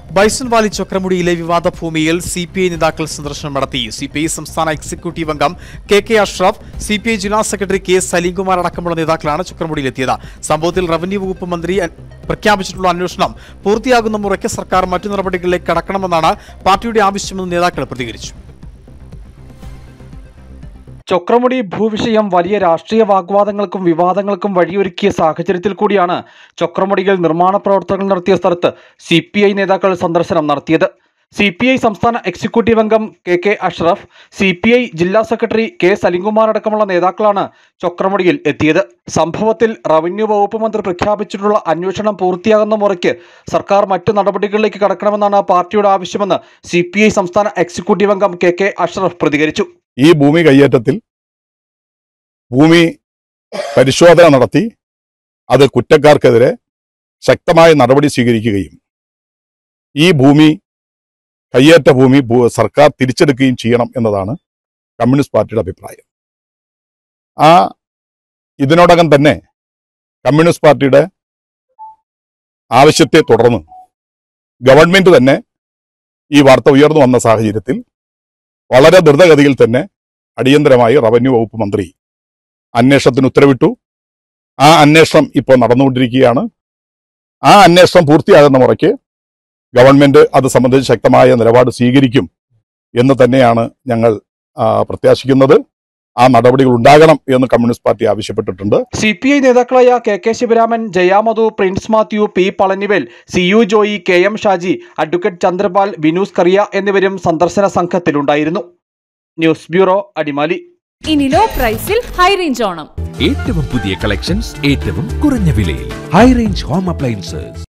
Bison Valley ചൊക്രമുടിയിലെ വിവാദ ഭൂമിയിൽ CPI നേതാക്കൾ സന്ദർശനം നടത്തി. സിപിഐ സംസ്ഥാന എക്സിക്യൂട്ടീവ് അംഗം കെ അഷ്റഫ്, സിപിഐ ജില്ലാ സെക്രട്ടറി കെ സലീംകുമാർ അടക്കമുള്ള നേതാക്കളാണ് ചൊക്രമുടിയിലെത്തിയത്. സംഭവത്തിൽ റവന്യൂ വകുപ്പ് മന്ത്രി പ്രഖ്യാപിച്ചിട്ടുള്ള അന്വേഷണം പൂർത്തിയാകുന്ന മുറയ്ക്ക് സർക്കാർ മറ്റു നടപടികളിലേക്ക് കടക്കണമെന്നാണ് പാർട്ടിയുടെ ആവശ്യമെന്ന് നേതാക്കൾ പ്രതികരിച്ചു. ചൊക്രമുടി ഭൂവിഷയം വലിയ രാഷ്ട്രീയ വാഗ്വാദങ്ങൾക്കും വിവാദങ്ങൾക്കും വഴിയൊരുക്കിയ സാഹചര്യത്തിൽ കൂടിയാണ് ചൊക്രമുടിയിൽ നിർമ്മാണ പ്രവർത്തനങ്ങൾ നടത്തിയ സ്ഥലത്ത് സിപിഐ നേതാക്കൾ സന്ദർശനം നടത്തിയത്. സിപിഐ സംസ്ഥാന എക്സിക്യൂട്ടീവ് അംഗം കെ അഷ്റഫ്, സിപിഐ ജില്ലാ സെക്രട്ടറി കെ സലീംകുമാർ അടക്കമുള്ള നേതാക്കളാണ് ചൊക്രമുടിയിൽ എത്തിയത്. സംഭവത്തിൽ റവന്യൂ വകുപ്പ് മന്ത്രി പ്രഖ്യാപിച്ചിട്ടുള്ള അന്വേഷണം പൂർത്തിയാകുന്ന മുറയ്ക്ക് സർക്കാർ മറ്റു നടപടികളിലേക്ക് കടക്കണമെന്നാണ് പാർട്ടിയുടെ ആവശ്യമെന്ന് സിപിഐ സംസ്ഥാന എക്സിക്യൂട്ടീവ് അംഗം കെ അഷ്റഫ് പ്രതികരിച്ചു. ഈ ഭൂമി കയ്യേറ്റത്തിൽ ഭൂമി പരിശോധന നടത്തി അത് കുറ്റക്കാർക്കെതിരെ ശക്തമായ നടപടി സ്വീകരിക്കുകയും ഈ ഭൂമി കയ്യേറ്റ ഭൂമി സർക്കാർ തിരിച്ചെടുക്കുകയും ചെയ്യണം എന്നതാണ് കമ്മ്യൂണിസ്റ്റ് പാർട്ടിയുടെ അഭിപ്രായം. ഇതിനോടകം തന്നെ കമ്മ്യൂണിസ്റ്റ് പാർട്ടിയുടെ ആവശ്യത്തെ തുടർന്ന് ഗവൺമെന്റ് തന്നെ ഈ വാർത്ത ഉയർന്നു വന്ന സാഹചര്യത്തിൽ വളരെ ദ്രുതഗതിയിൽ തന്നെ അടിയന്തരമായി റവന്യൂ വകുപ്പ് മന്ത്രി അന്വേഷണത്തിന് ഉത്തരവിട്ടു. ആ അന്വേഷണം ഇപ്പോൾ നടന്നുകൊണ്ടിരിക്കുകയാണ്. ആ അന്വേഷണം പൂർത്തിയാകുന്ന മുറയ്ക്ക് ഗവൺമെന്റ് അത് സംബന്ധിച്ച് ശക്തമായ നിലപാട് സ്വീകരിക്കും എന്ന് തന്നെയാണ് ഞങ്ങൾ പ്രത്യാശിക്കുന്നത്. ആ നടപടികൾ ഉണ്ടാകണം എന്ന് കമ്മ്യൂണിസ്റ്റ് പാർട്ടി ആവശ്യപ്പെട്ടിട്ടുണ്ട്. സിപിഐ നേതാക്കളായ K Sivaraman, Jayamadhu, Prince Mathew, P Palanivel, CU Joy, KM Shaji, advocate Chandrapal, Vinoos Kariya എന്നിവരും സന്ദർശന സംഘത്തിലുണ്ടായിരുന്നു. News bureau, Adimali. ഇനി ലോ പ്രൈസിൽ ഹൈ റേഞ്ച് ഓണം. ഏറ്റവും പുതിയ കളക്ഷൻസ് ഏറ്റവും കുറഞ്ഞ വിലയിൽ. High range home appliances.